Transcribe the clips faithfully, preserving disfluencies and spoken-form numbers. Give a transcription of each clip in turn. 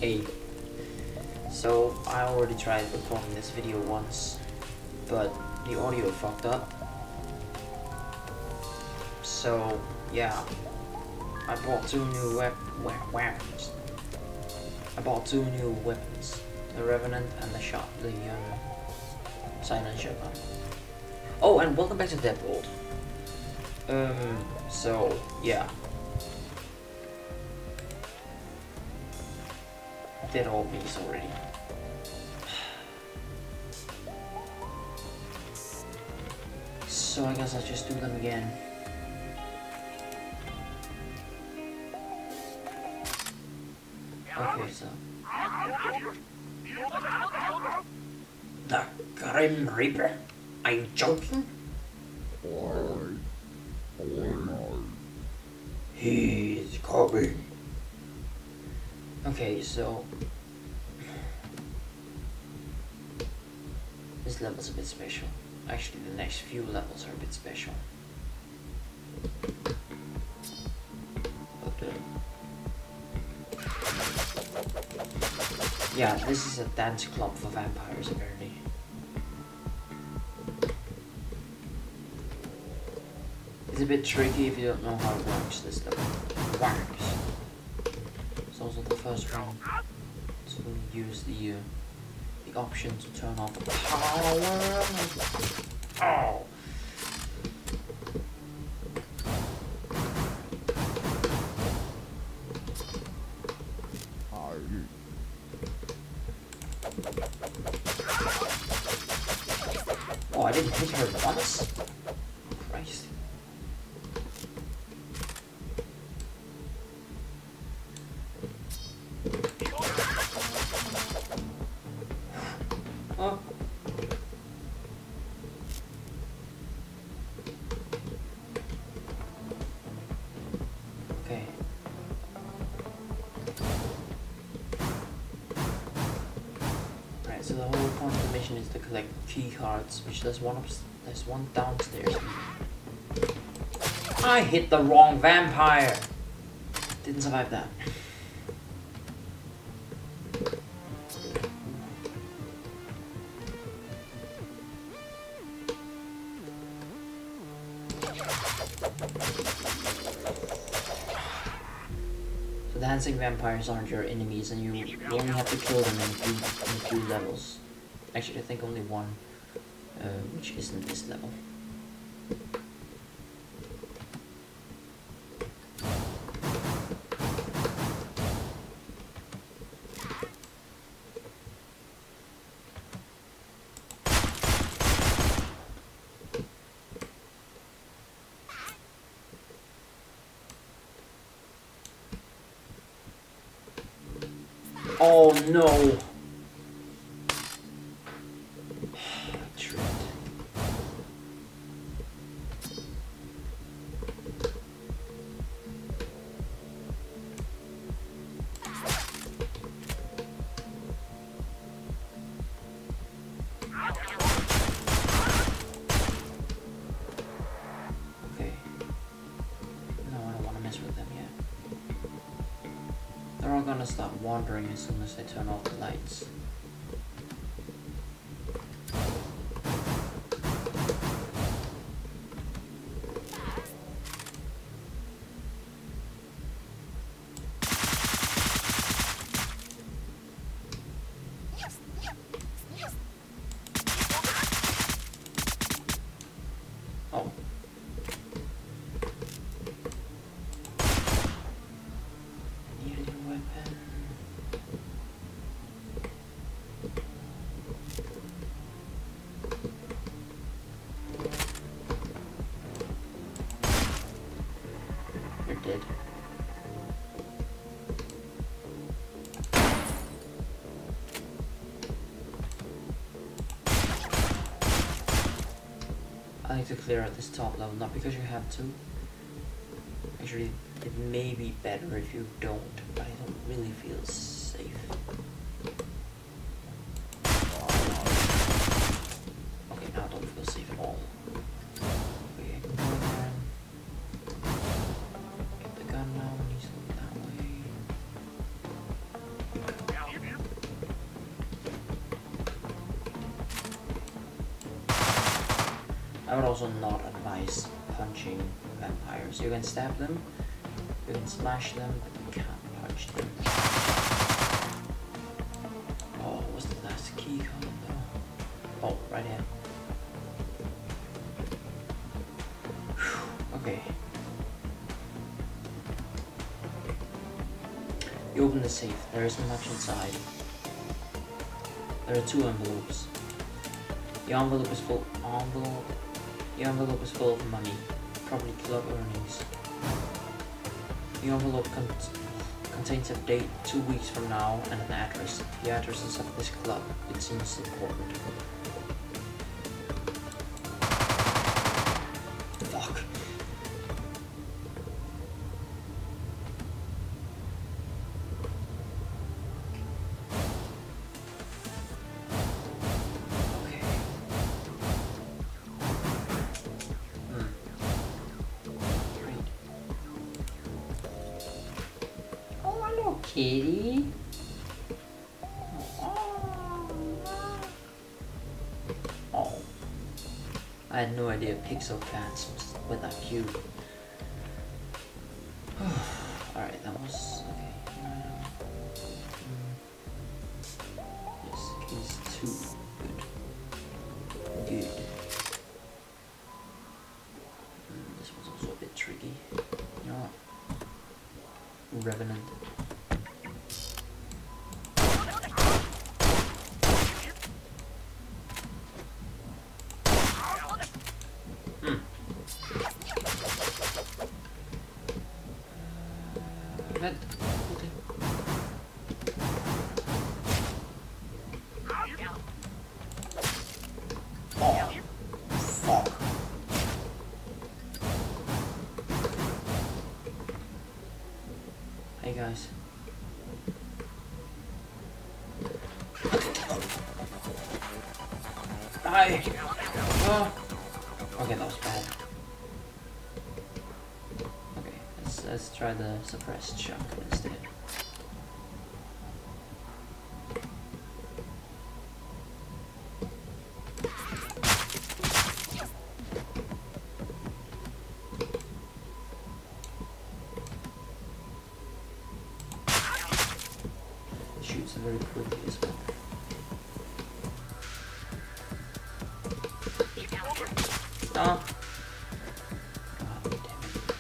Hey, so I already tried recording this video once, but the audio fucked up. So yeah, I bought two new wep weapons. I bought two new weapons, the Revenant and the shot, the um, silent shotgun. Oh, and welcome back to Deadbolt. Um, so yeah. Did all these already. So I guess I'll just do them again. Okay, so the Grim Reaper? Are you joking? He's coming. Okay, so this level's a bit special. Actually, the next few levels are a bit special. But, uh, yeah, this is a dance club for vampires, apparently. It's a bit tricky if you don't know how it works, this level. It works. It's also the first one to use the uh, the option to turn off the power. Oh. Oh, I didn't hit her once? Christ. Oh. Okay. Right, so the whole point of the mission is to collect key cards, which there's one up, there's one downstairs. I hit the wrong vampire. Didn't survive that. So dancing vampires aren't your enemies, and you, you only have to kill them in two, in two levels. Actually, I think only one, uh, which isn't this level. Oh no! Tripped. Okay. No, I don't want to mess with them yet. They're all gonna start wandering as soon as I turn off the lights. Oh. Dead. I like to clear out this top level, not because you have to. Actually, it may be better if you don't, but I don't really feel safe. Okay, now I don't feel safe at all. Okay, go there. Get the gun now, and he's that way. I would also not advise punching vampires. You can stab them, you can smash them, but you can't punch them. Oh, what's the last key card though? Oh, right here. Whew. Okay. You open the safe. There isn't much inside. There are two envelopes. The envelope is full. Envelope. The envelope is full of money, probably club earnings. The envelope con contains a date two weeks from now and an address. The address is of this club. It seems important. Fuck. Kitty. Oh, I had no idea pixel cats were that cute. Alright, that was okay. Yes, keys two. Good. Good. Mm, this was also a bit tricky. You know what? Revenant. Hey guys. Hi. Oh. Okay, that was bad. Okay, let's let's try the suppressed shotgun instead. Shoots very quickly as well. Oh. God damn it.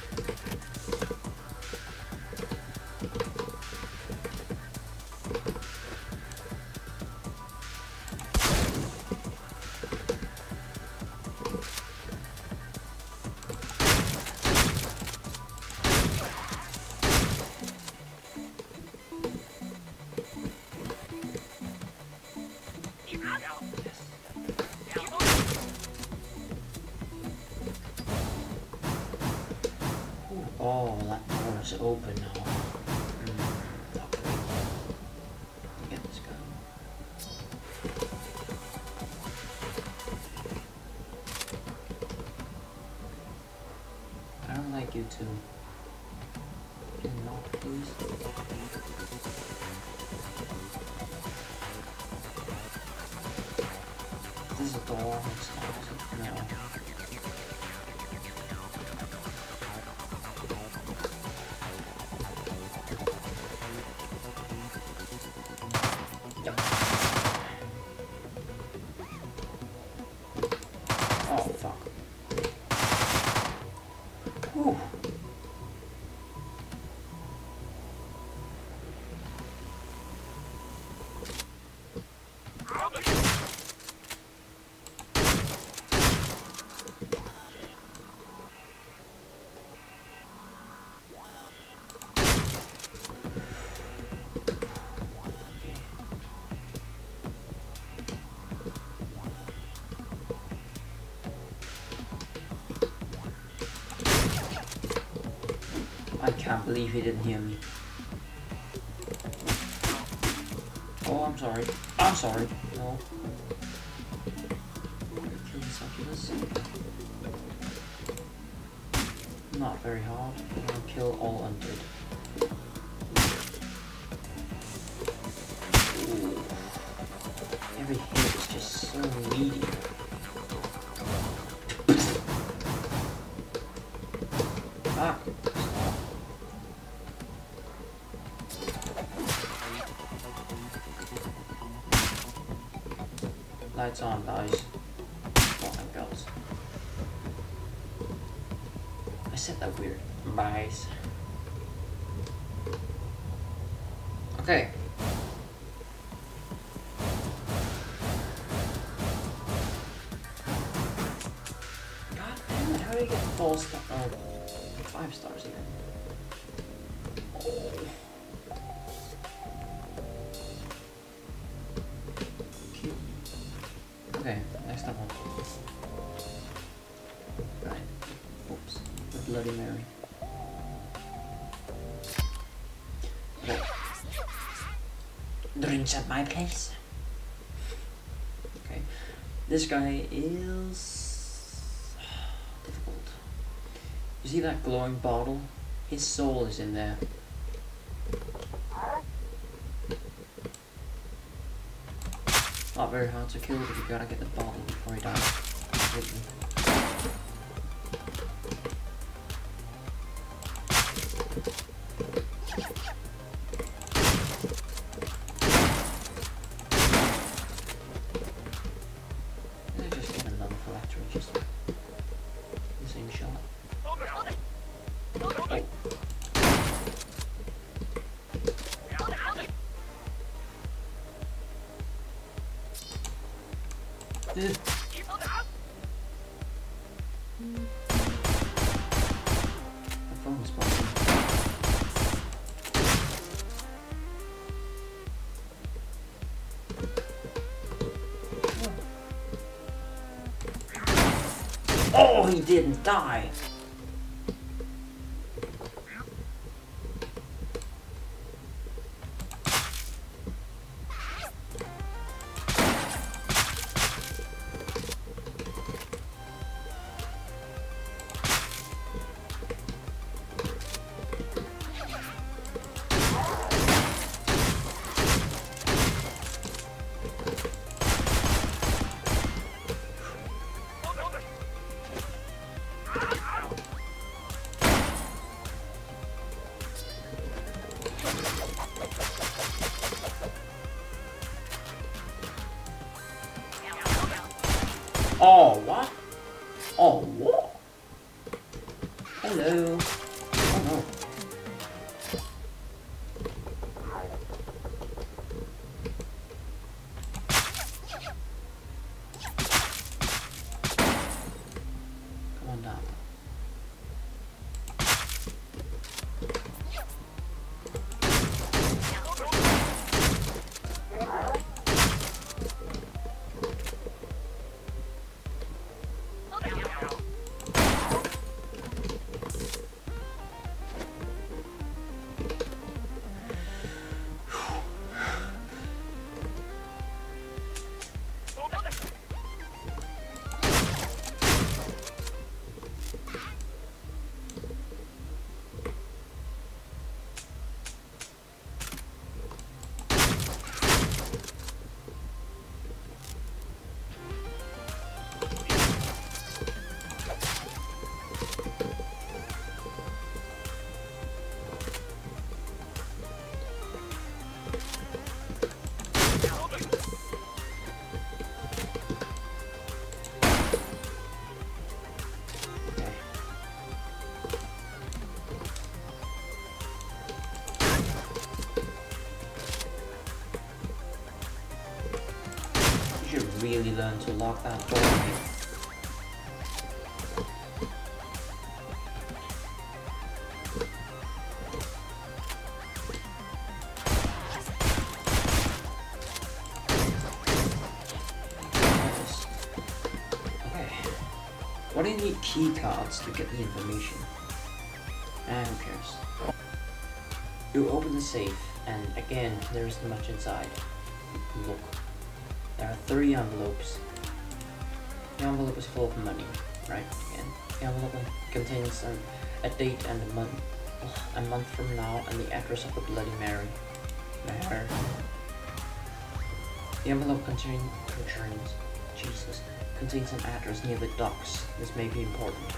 Oh, that door is open now. Mm, okay. Get this gun. I don't like you two. Can you not, please? This is a door. It's not. No. Oh, fuck. Whew. I can't believe he didn't hear me. Oh, I'm sorry. I'm sorry. No. Kill the succubus. Not very hard. I'm gonna kill all undead. Ooh. Every hit is just so meaty. Lights on, guys. Oh my god. I said that weird. Guys. Okay. God damn it, how do you get four stars? Oh, five stars even. Oh. Cute. Okay, next level. Right. Oops. The Bloody Mary. Okay. Drinks at my place. Okay. This guy is difficult. You see that glowing bottle? His soul is in there. Not very hard to kill, but you gotta get the bottle before he dies completely. Let's just get another collector, just the same shot. Oh. The phone's buzzing. Oh, he didn't die. Oh, what? Oh, what? Hello. Oh, no. Come on down. Really learn to lock that door. Okay. Why do you need key cards to get the information? Ah, who cares? You open the safe, and again, there isn't much inside. Look. There are three envelopes. The envelope is full of money, right? Again, the envelope contains an, a date and a month, a month from now, and the address of the Bloody Mary. Mary. The envelope contain, contains, Jesus, contains an address near the docks. This may be important.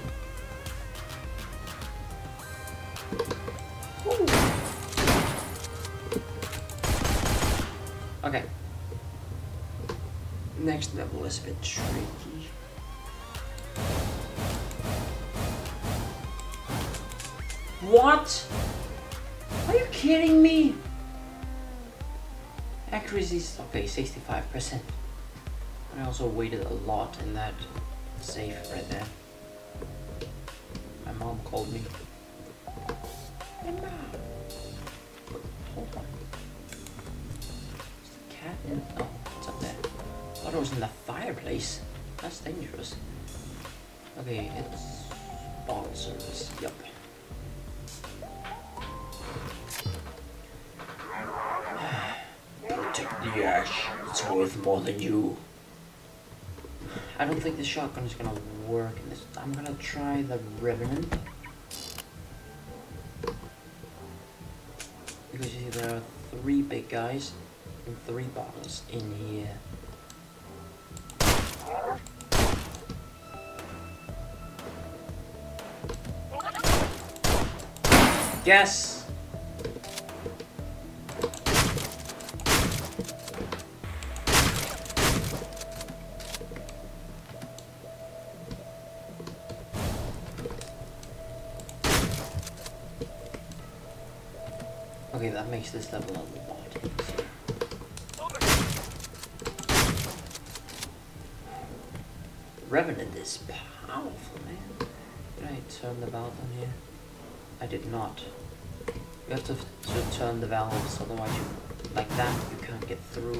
Ooh. Okay. Next level is a bit tricky. What? Are you kidding me? Accuracy is okay, sixty-five percent. I also waited a lot in that safe right there. My mom called me. Hey, Mom. Hold on. Is the cat in? Oh, it's up there. I thought it was in the fireplace. That's dangerous. Okay, it's bottle service. Yup. Protect the ash. It's worth more than you. I don't think the shotgun is gonna work in this. I'm gonna try the Revenant. Because you see there are three big guys and three bottles in here. Yes! Okay, that makes this level a lot easier. Revenant is powerful, man. Did I turn the valve on here? I did not. You have to, to turn the valves, otherwise you, like that, you can't get through.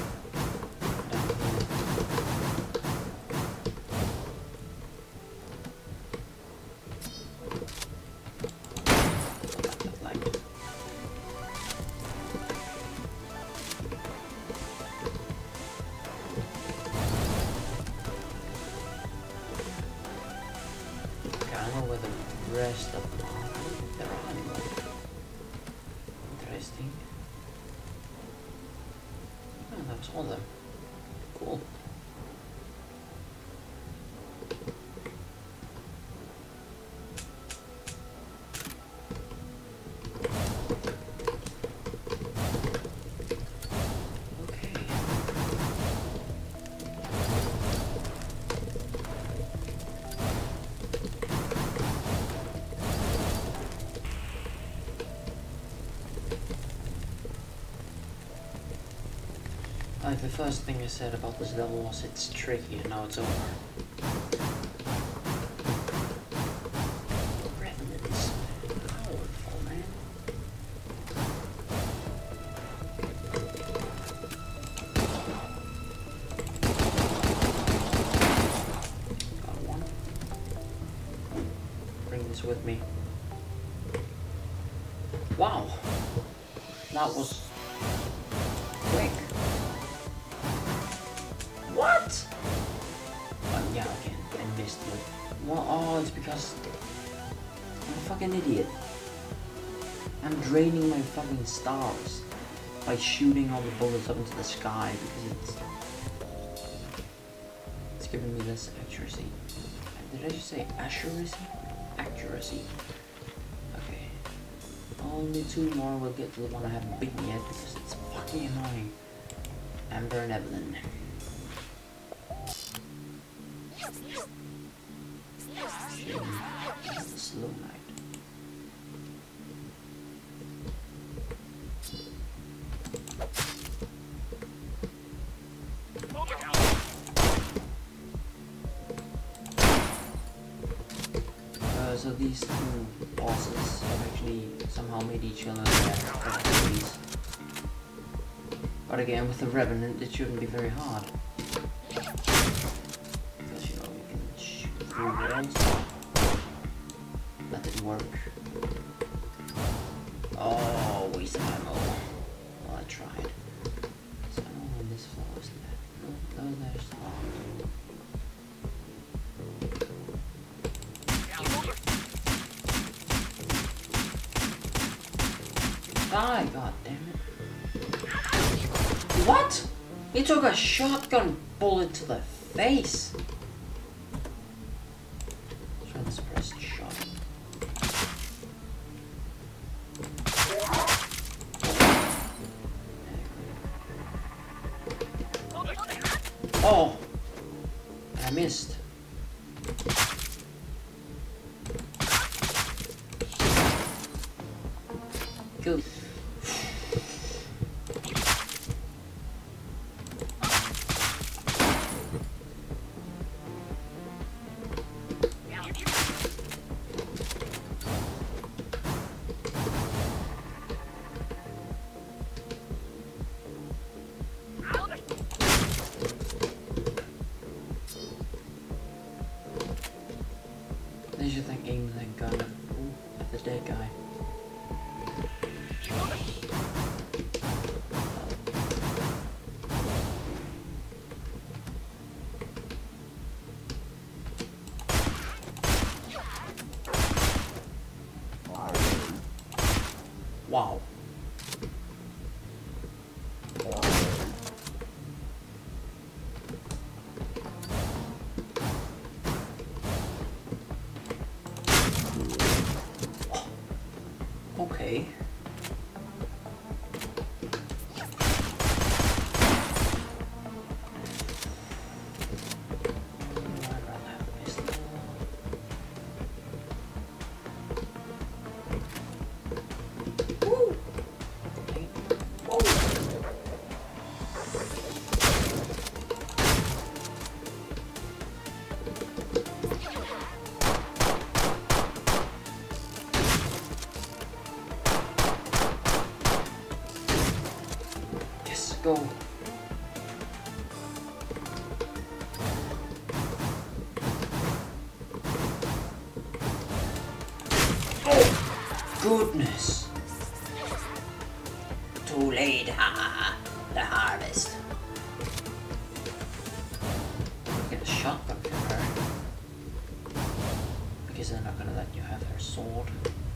Rest of them all. I don't think there are anymore. Interesting. Oh, that's all of them. Cool. Like the first thing I said about this level was it's tricky and now it's over. Revenant is powerful, man. Got one. Bring this with me. Wow. That was quick. What? Oh, yeah, again, I missed it. Well, oh, it's because I'm a fucking idiot. I'm draining my fucking stars by shooting all the bullets up into the sky because it's it's giving me this accuracy. Did I just say accuracy? Accuracy. Okay. Only two more. We'll get to the one I haven't beaten yet because it's fucking annoying. Amber and Evelyn. Slow night. Uh, so these two bosses have actually somehow made each other their. But again, with the Revenant, it shouldn't be very hard. Because, you know, you can shoot through walls. That didn't work. Oh, waste of ammo. Well, I tried. So, ammo on this floor, isn't there? No, no, there's not. Die, god damn it. What? He took a shotgun bullet to the face. Try this pressed shot. Oh! I missed. Kill. They should think aim that gun Ooh, at the dead guy. Wow. Okay. Go. Oh, goodness. Too late, ha! The harvest. Get a shotgun from her. Because they're not gonna let you have her sword.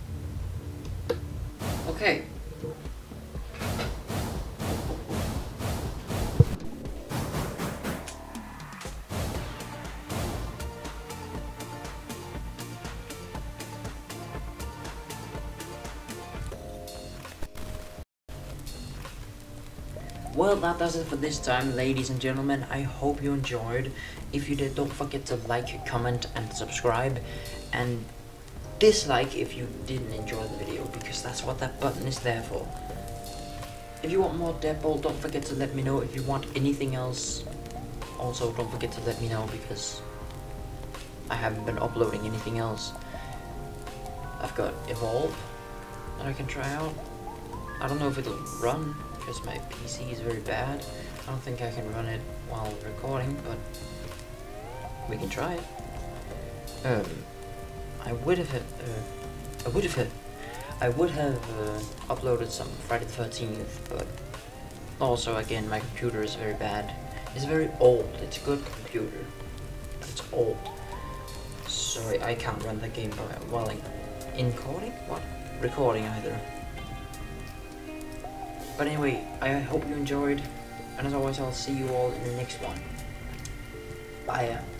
Okay. Well, that does it for this time, ladies and gentlemen. I hope you enjoyed. If you did, don't forget to like, comment, and subscribe. And dislike if you didn't enjoy the video, because that's what that button is there for. If you want more Deadbolt, don't forget to let me know. If you want anything else, also don't forget to let me know, because I haven't been uploading anything else. I've got Evolve that I can try out. I don't know if it'll run, because my P C is very bad. I don't think I can run it while recording, but we can try it. Um, I would have, uh, I would have, I would have uh, uploaded some Friday the thirteenth, but also again my computer is very bad. It's very old. It's a good computer, but it's old. So I can't run the game while in encoding, what, recording either. But anyway, I hope you enjoyed, and as always, I'll see you all in the next one. Bye.